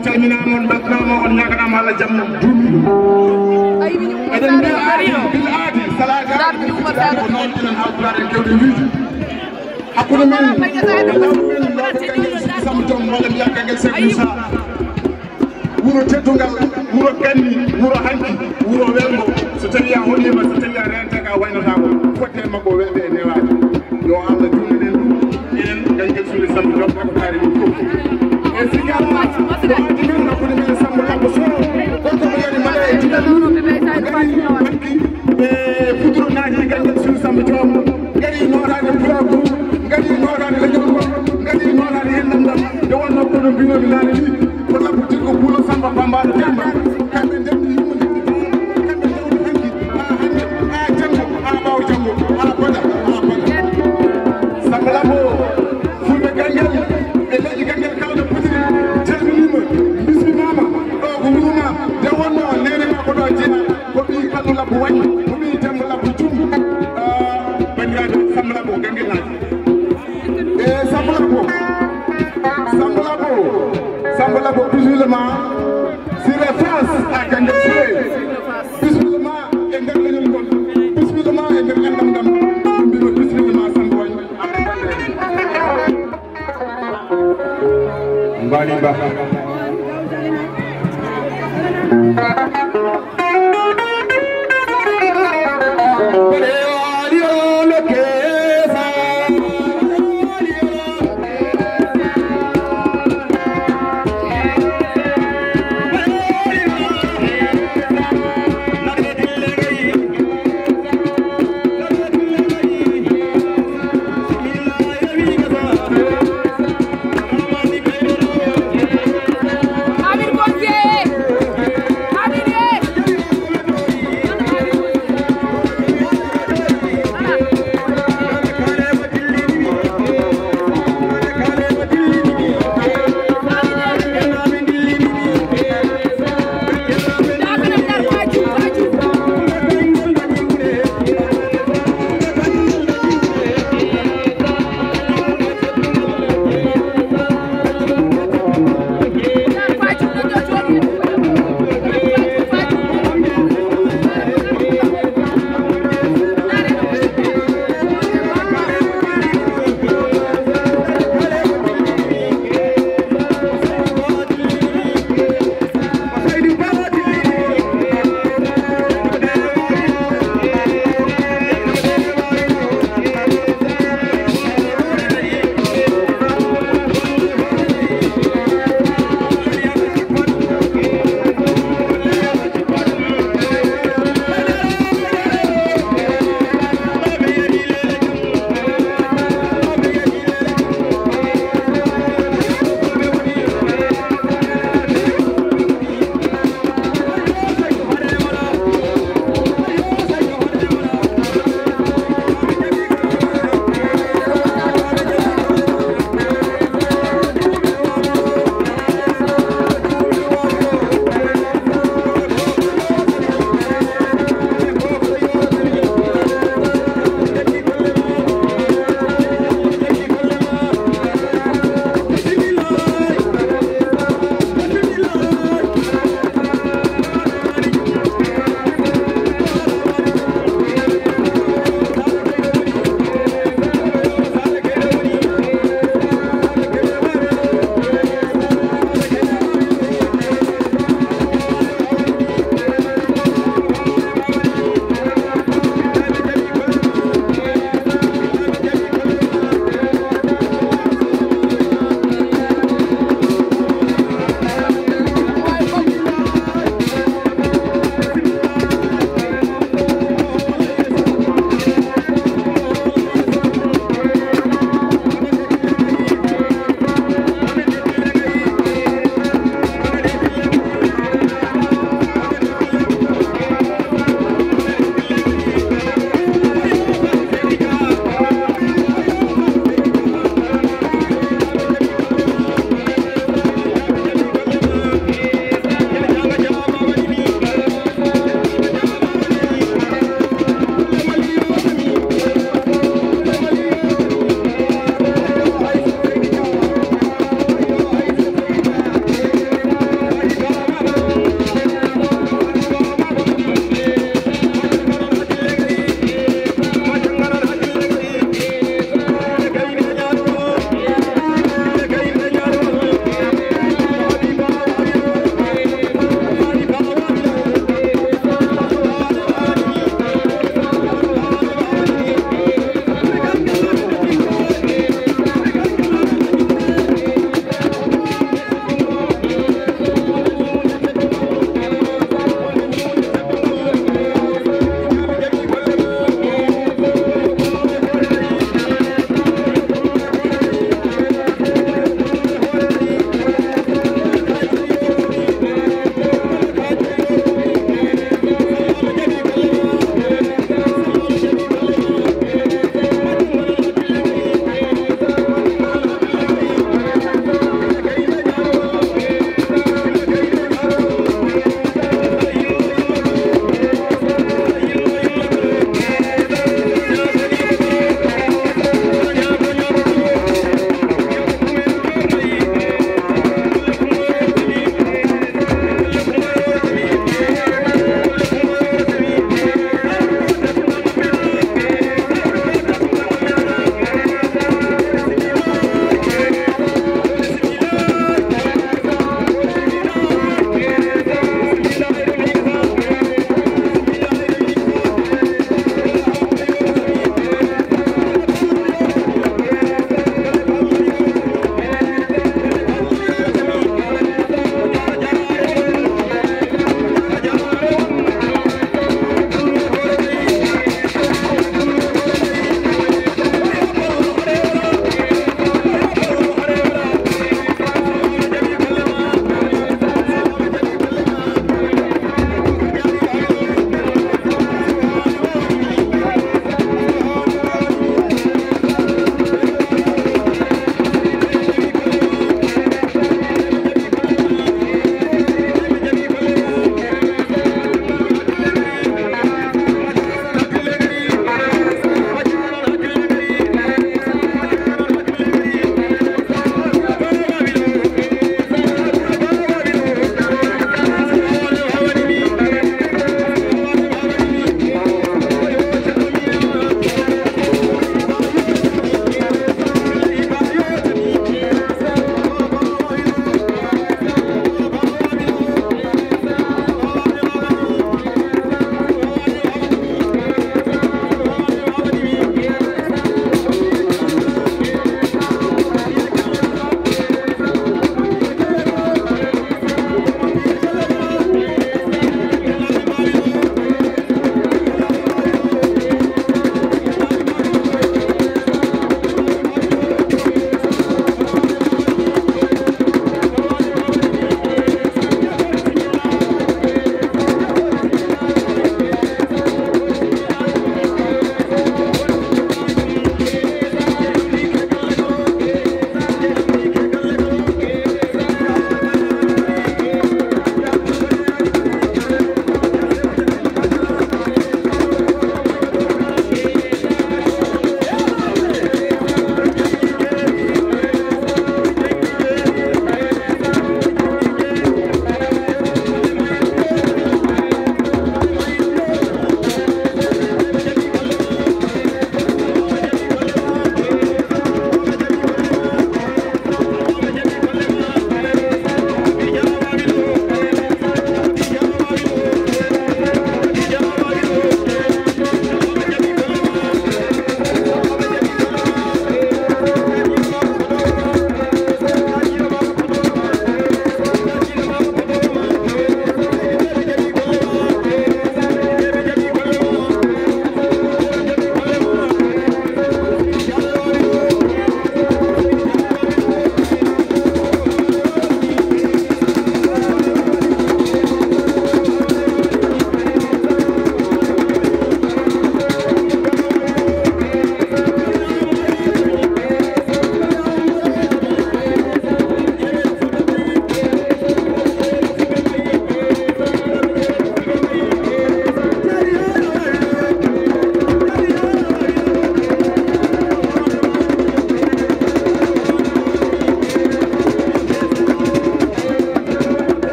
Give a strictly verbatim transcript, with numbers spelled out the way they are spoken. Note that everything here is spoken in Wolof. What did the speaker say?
calmina mon baknama on ñaganama Allah jammo dumi eden bi aadi bil aadi salaga ko non tinan alqur'an kewde wiiji hakkude men sam jom wala Fulbé Ganguel Soulé wuro teddungal wuro ganni wuro hanki wuro welmo so tawi a holima so tawi a rentaka waynata ko fotte makko welde e newaji yo Allah juminen ɗum enen Ganguel Soulé sam jom ko taari ɗum fof e sigama ko adi men hakkude men sambo lambo so gonko mo yari mala e jiɗaɗi gari hanki e futuro naji Ganguel Soulé sambo jom gari notade pulaku gari notade leñol ko gari notade hendandam nde wonno kono mbinomi nane ni ko labbo tiggo puulo samba bambaɗo demba kamɓe ndemdi yimmo ndemdi kamɓe ndewdi hanki ha hande ha janggo ha ɓawo janggo ha boɗa ha boɗa samba labo Fulbé Ganguel e leƴƴi Ganguel kalɗo potiri calminima bismimama ɗo ko wuruma nde wonno nenema ko ɗo jeeya ko ɓi kalɗo labbo wañi ko ɓi dembo labbo jum bandiraɓe samba labo Ganguel naji e samba labo samba labo samba labo bismillah sur les France à Ganguel Soulé bismillah e nder leñol ngol bismillah e nder endam dam ɗum mbima bismillah samba wañ mbani ba